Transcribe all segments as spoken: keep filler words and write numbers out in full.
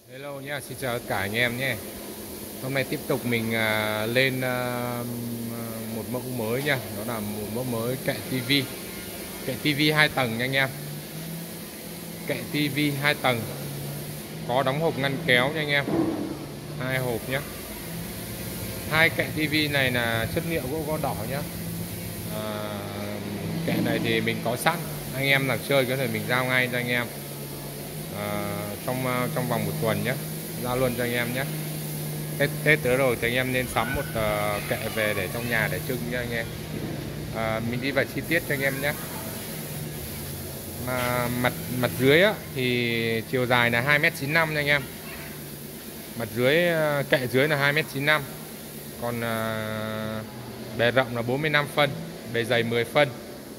Hello nhá, xin chào tất cả anh em nhé. Hôm nay tiếp tục mình à, lên à, một mẫu mới nha. Đó là một mẫu mới kệ tivi. Kệ tivi hai tầng nha anh em. Kệ tivi hai tầng. Có đóng hộp ngăn kéo nha anh em. Hai hộp nhé. Hai kệ tivi này là chất liệu gỗ gõ đỏ nhá. À, kệ này thì mình có sẵn. Anh em nào chơi có thể mình giao ngay cho anh em. À, trong trong vòng một tuần nhé, giao luôn cho anh em nhé. Tết Tết tới rồi thì anh em nên sắm một uh, kệ về để trong nhà để trưng cho anh em. À, mình đi vào chi tiết cho anh em nhé. Mà mặt mặt dưới á, thì chiều dài là hai mét chín mươi lăm nha anh em. Mặt dưới kệ dưới là hai mét chín mươi lăm. Còn uh, bề rộng là bốn mươi lăm phân, bề dày mười phân.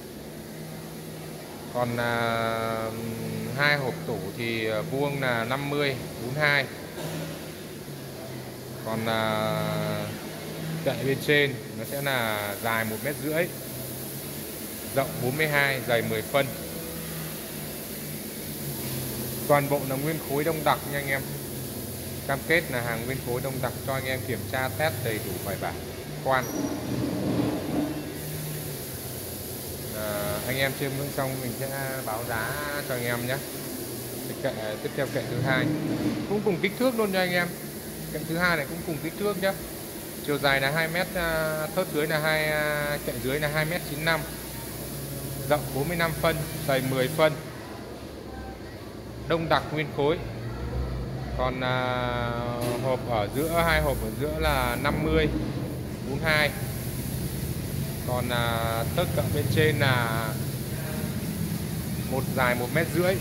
Còn uh, hai hộp tủ thì vuông là năm mươi bốn mươi hai. Còn uh, kệ bên trên nó sẽ là dài một mét rưỡi, rộng bốn mươi hai, dày mười phân. Toàn bộ là nguyên khối đông đặc nha anh em. Cam kết là hàng nguyên khối đông đặc cho anh em kiểm tra test đầy đủ bài bản khoan. À, anh em chiêm ngưỡng xong mình sẽ báo giá cho anh em nhé. Kệ tiếp theo, kệ thứ hai cũng cùng kích thước luôn cho anh em. Kệ thứ hai này cũng cùng kích thước nhé. Chiều dài là hai mét, thớt dưới là hai, kệ dưới là hai mét chín mươi lăm, rộng bốn mươi lăm phân, dày mười phân, đông đặc nguyên khối. Còn à, hộp ở giữa, hai hộp ở giữa là năm mươi bốn mươi hai. Còn à, thớt cỡ bên trên là một dài một mét rưỡi,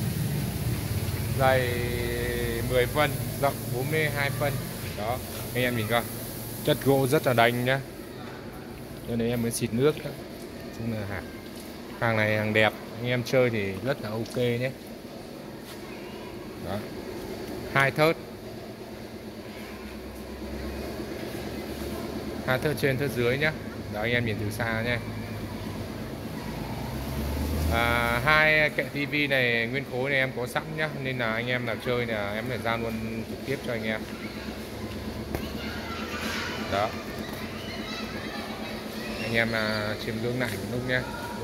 dày mười phân, rộng bốn mươi hai phân. Đó, anh em nhìn coi, chất gỗ rất là đanh nhá. Cho nên em mới xịt nước đó. Chung là hàng hàng này hàng đẹp, anh em chơi thì rất là ok nhé. Đó, hai thớt, hai thớt trên thớt dưới nhá. Đó, anh em nhìn từ xa nhé. À, hai kệ tivi này nguyên khối này em có sẵn nhá, nên là anh em nào chơi là em phải giao luôn trực tiếp cho anh em. Đó, anh em à, chiêm ngưỡng lại một lúc nhé.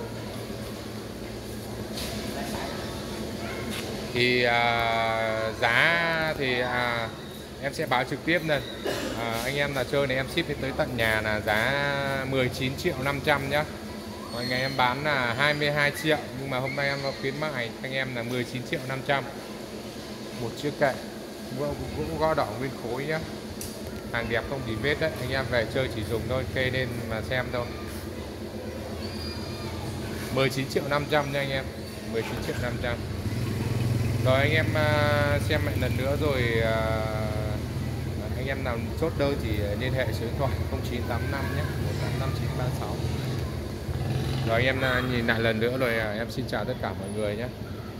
Thì à, giá thì à, em sẽ báo trực tiếp này. À, anh em là chơi này em ship tới tận nhà là giá mười chín triệu năm trăm nhá. Mọi ngày em bán là hai mươi hai triệu, nhưng mà hôm nay em khuyến mại anh em là mười chín triệu năm trăm. Một chiếc kệ gỗ gõ đỏ nguyên khối nhá. Hàng đẹp không bị vết đấy, anh em về chơi chỉ dùng thôi, kê lên mà xem thôi. Mười chín triệu năm trăm nha anh em, mười chín triệu năm trăm. Rồi anh em xem lại lần nữa rồi anh em nào chốt đơn thì liên hệ số điện thoại không chín tám năm nhé, một tám năm chín ba sáu. Rồi anh em nhìn lại lần nữa rồi em xin chào tất cả mọi người nhé.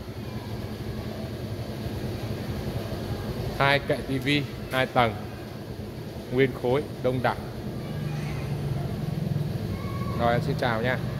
Hai kệ tivi hai tầng nguyên khối đông đặc. Rồi em xin chào nha.